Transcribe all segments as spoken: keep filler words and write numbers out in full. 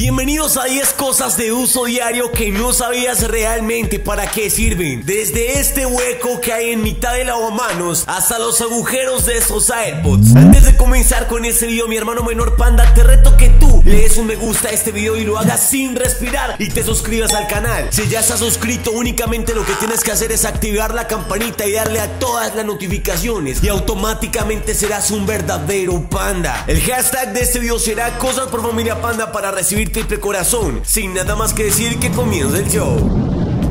Bienvenidos a diez cosas de uso diario que no sabías realmente para qué sirven. Desde este hueco que hay en mitad del lavamanos hasta los agujeros de estos AirPods. Antes de comenzar con este video, mi hermano menor Panda, te reto que tú le des un me gusta a este video y lo hagas sin respirar y te suscribas al canal. Si ya estás suscrito, únicamente lo que tienes que hacer es activar la campanita y darle a todas las notificaciones y automáticamente serás un verdadero panda. El hashtag de este video será cosas por familia Panda para recibir triple corazón. Sin nada más que decir, que comience el show.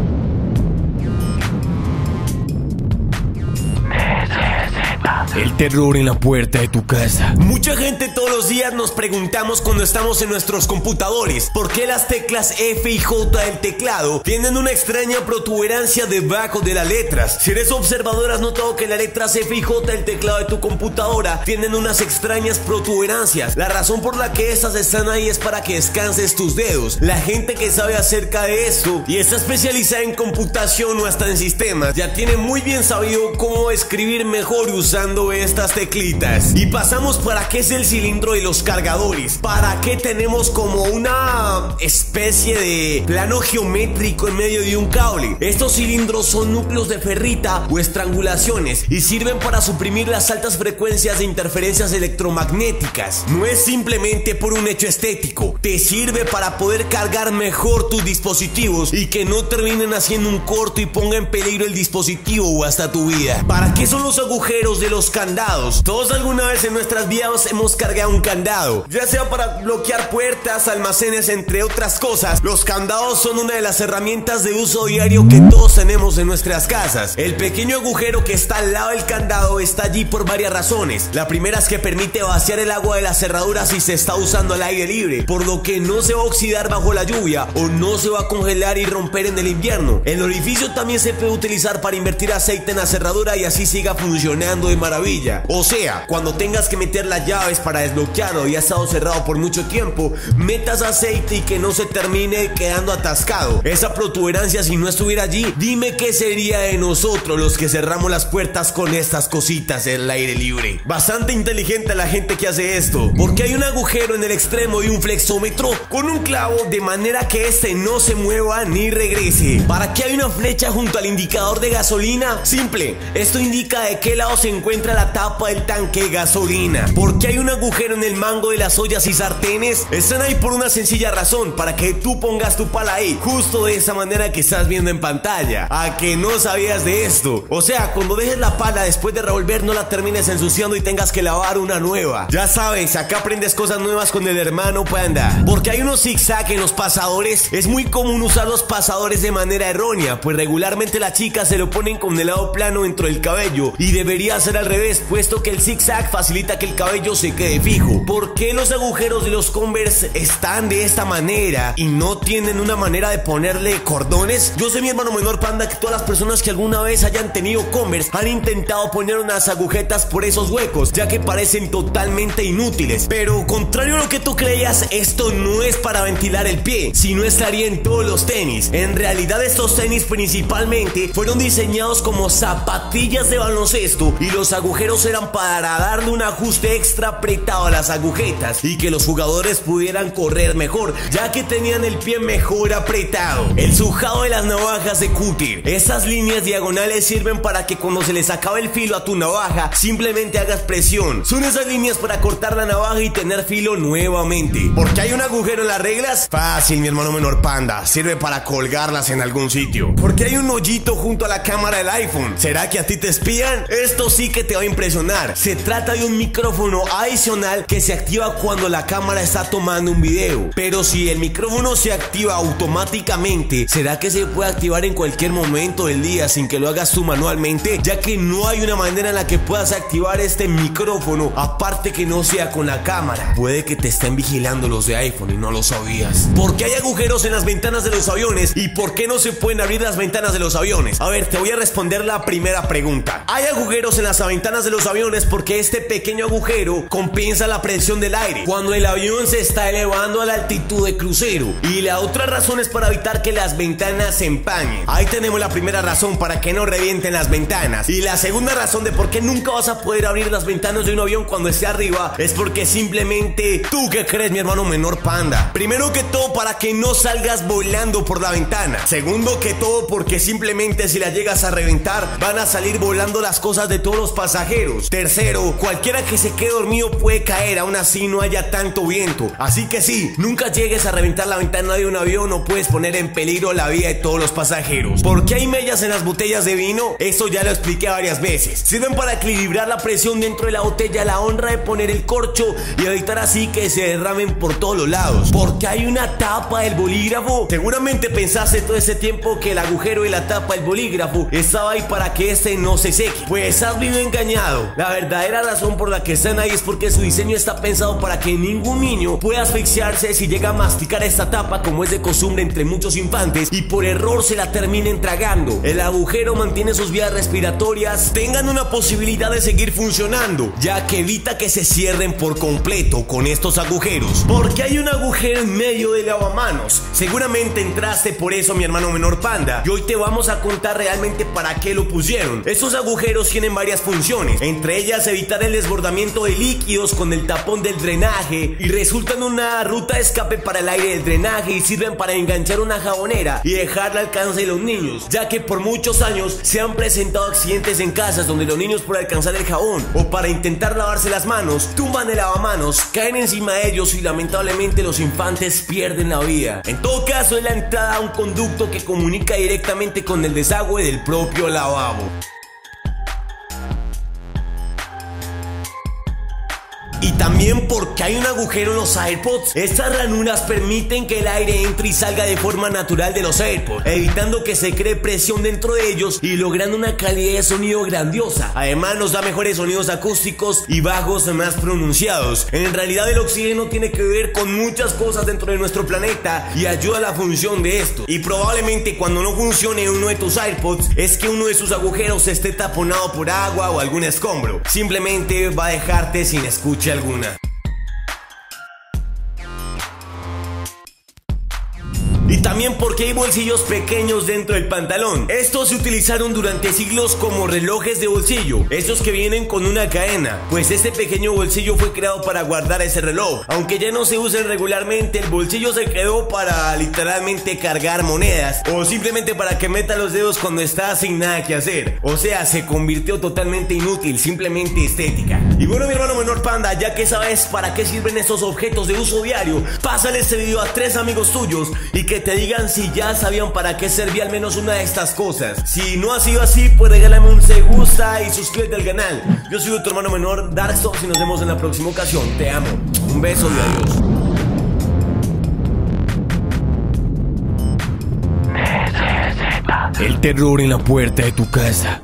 El terror en la puerta de tu casa. Mucha gente todos los días nos preguntamos cuando estamos en nuestros computadores ¿por qué las teclas F y J del teclado tienen una extraña protuberancia debajo de las letras? Si eres observador, has notado que las letras F y J del teclado de tu computadora tienen unas extrañas protuberancias. La razón por la que estas están ahí es para que descanses tus dedos. La gente que sabe acerca de esto y está especializada en computación o hasta en sistemas ya tiene muy bien sabido cómo escribir mejor usando estas teclitas. Y pasamos para qué es el cilindro de los cargadores, para qué tenemos como una especie de plano geométrico en medio de un cable. Estos cilindros son núcleos de ferrita o estrangulaciones y sirven para suprimir las altas frecuencias de interferencias electromagnéticas. No es simplemente por un hecho estético, te sirve para poder cargar mejor tus dispositivos y que no terminen haciendo un corto y ponga en peligro el dispositivo o hasta tu vida. ¿Para qué son los agujeros de los candados? Todos alguna vez en nuestras vidas hemos cargado un candado, ya sea para bloquear puertas, almacenes, entre otras cosas. Los candados son una de las herramientas de uso diario que todos tenemos en nuestras casas. El pequeño agujero que está al lado del candado está allí por varias razones. La primera es que permite vaciar el agua de la cerradura si se está usando al aire libre, por lo que no se va a oxidar bajo la lluvia o no se va a congelar y romper en el invierno. El orificio también se puede utilizar para invertir aceite en la cerradura y así siga funcionando de maravilla. O sea, cuando tengas que meter las llaves para desbloquearlo y ha estado cerrado por mucho tiempo, metas aceite y que no se termine quedando atascado. Esa protuberancia, si no estuviera allí, dime qué sería de nosotros los que cerramos las puertas con estas cositas en el aire libre. Bastante inteligente la gente que hace esto, porque hay un agujero en el extremo y un flexómetro con un clavo de manera que este no se mueva ni regrese. ¿Para qué hay una flecha junto al indicador de gasolina? Simple, esto indica de qué lado se encuentra la tapa del tanque de gasolina. ¿Por qué hay un agujero en el mango de las ollas y sartenes? Están ahí por una sencilla razón, para que tú pongas tu pala ahí, justo de esa manera que estás viendo en pantalla. ¿A que no sabías de esto? O sea, cuando dejes la pala después de revolver, no la termines ensuciando y tengas que lavar una nueva. Ya sabes, acá aprendes cosas nuevas con el hermano Panda. Porque hay unos zigzag en los pasadores. Es muy común usar los pasadores de manera errónea, pues regularmente las chicas se lo ponen con el lado plano dentro del cabello y debería ser al revés, puesto que el zigzag facilita que el cabello se quede fijo. ¿Por qué los agujeros de los Converse están de esta manera y no tienen una manera de ponerle cordones? Yo sé, mi hermano menor Panda, que todas las personas que alguna vez hayan tenido Converse han intentado poner unas agujetas por esos huecos, ya que parecen totalmente inútiles. Pero contrario a lo que tú creías, esto no es para ventilar el pie, sino estaría en todos los tenis. En realidad estos tenis principalmente fueron diseñados como zapatillas de baloncesto y los agujeros eran para darle un ajuste extra apretado a las agujetas y que los jugadores pudieran correr mejor, ya que tenían el pie mejor apretado. El sujado de las navajas de cúter. Esas líneas diagonales sirven para que cuando se les acabe el filo a tu navaja, simplemente hagas presión. Son esas líneas para cortar la navaja y tener filo nuevamente. ¿Por qué hay un agujero en las reglas? Fácil, mi hermano menor Panda, sirve para colgarlas en algún sitio. ¿Por qué hay un hoyito junto a la cámara del iPhone? ¿Será que a ti te espían? Esto sí que te va a impresionar. Se trata de un micrófono adicional que se activa cuando la cámara está tomando un video. Pero si el micrófono se activa automáticamente, ¿será que se puede activar en cualquier momento del día sin que lo hagas tú manualmente? Ya que no hay una manera en la que puedas activar este micrófono aparte que no sea con la cámara. Puede que te estén vigilando los de iPhone y no lo sabías. ¿Por qué hay agujeros en las ventanas de los aviones? ¿Y por qué no se pueden abrir las ventanas de los aviones? A ver, te voy a responder la primera pregunta. Hay agujeros en las ventanas ventanas de los aviones porque este pequeño agujero compensa la presión del aire cuando el avión se está elevando a la altitud de crucero. Y la otra razón es para evitar que las ventanas se empañen. Ahí tenemos la primera razón para que no revienten las ventanas. Y la segunda razón de por qué nunca vas a poder abrir las ventanas de un avión cuando esté arriba es porque simplemente tú, ¿qué crees, mi hermano menor panda? Primero que todo, para que no salgas volando por la ventana. Segundo que todo, porque simplemente si la llegas a reventar van a salir volando las cosas de todos los pasajeros. Tercero, cualquiera que se quede dormido puede caer, aún así no haya tanto viento. Así que sí, nunca llegues a reventar la ventana de un avión o puedes poner en peligro la vida de todos los pasajeros. ¿Por qué hay mellas en las botellas de vino? Eso ya lo expliqué varias veces. Sirven para equilibrar la presión dentro de la botella, la honra de poner el corcho y evitar así que se derramen por todos los lados. ¿Por qué hay una tapa del bolígrafo? Seguramente pensaste todo ese tiempo que el agujero y la tapa del bolígrafo estaba ahí para que este no se seque. Pues has vivido engañado. La verdadera razón por la que están ahí es porque su diseño está pensado para que ningún niño pueda asfixiarse si llega a masticar esta tapa, como es de costumbre entre muchos infantes, y por error se la terminen tragando. El agujero mantiene sus vías respiratorias tengan una posibilidad de seguir funcionando, ya que evita que se cierren por completo con estos agujeros. Porque hay un agujero en medio del lavamanos. Seguramente entraste por eso, mi hermano menor panda, y hoy te vamos a contar realmente para qué lo pusieron. Estos agujeros tienen varias funciones, entre ellas evitar el desbordamiento de líquidos con el tapón del drenaje, y resultan una ruta de escape para el aire del drenaje y sirven para enganchar una jabonera y dejarla al alcance de los niños, ya que por muchos años se han presentado accidentes en casas donde los niños, por alcanzar el jabón o para intentar lavarse las manos, tumban el lavamanos, caen encima de ellos y lamentablemente los infantes pierden la vida. En todo caso, es la entrada a un conducto que comunica directamente con el desagüe del propio lavabo. Y también porque hay un agujero en los AirPods. Estas ranuras permiten que el aire entre y salga de forma natural de los AirPods, evitando que se cree presión dentro de ellos y logrando una calidad de sonido grandiosa. Además nos da mejores sonidos acústicos y bajos más pronunciados. En realidad el oxígeno tiene que ver con muchas cosas dentro de nuestro planeta y ayuda a la función de esto. Y probablemente cuando no funcione uno de tus AirPods es que uno de sus agujeros esté taponado por agua o algún escombro. Simplemente va a dejarte sin escucha alguna. Y también porque hay bolsillos pequeños dentro del pantalón. Estos se utilizaron durante siglos como relojes de bolsillo, esos que vienen con una cadena. Pues este pequeño bolsillo fue creado para guardar ese reloj. Aunque ya no se usen regularmente, el bolsillo se creó para literalmente cargar monedas o simplemente para que meta los dedos cuando está sin nada que hacer. O sea, se convirtió totalmente inútil, simplemente estética. Y bueno, mi hermano menor panda, ya que sabes para qué sirven estos objetos de uso diario, pásale este video a tres amigos tuyos y que te digan si ya sabían para qué servía al menos una de estas cosas. Si no ha sido así, pues regálame un se gusta y suscríbete al canal. Yo soy tu hermano menor, Darkstars, y nos vemos en la próxima ocasión. Te amo. Un beso y adiós. El terror en la puerta de tu casa.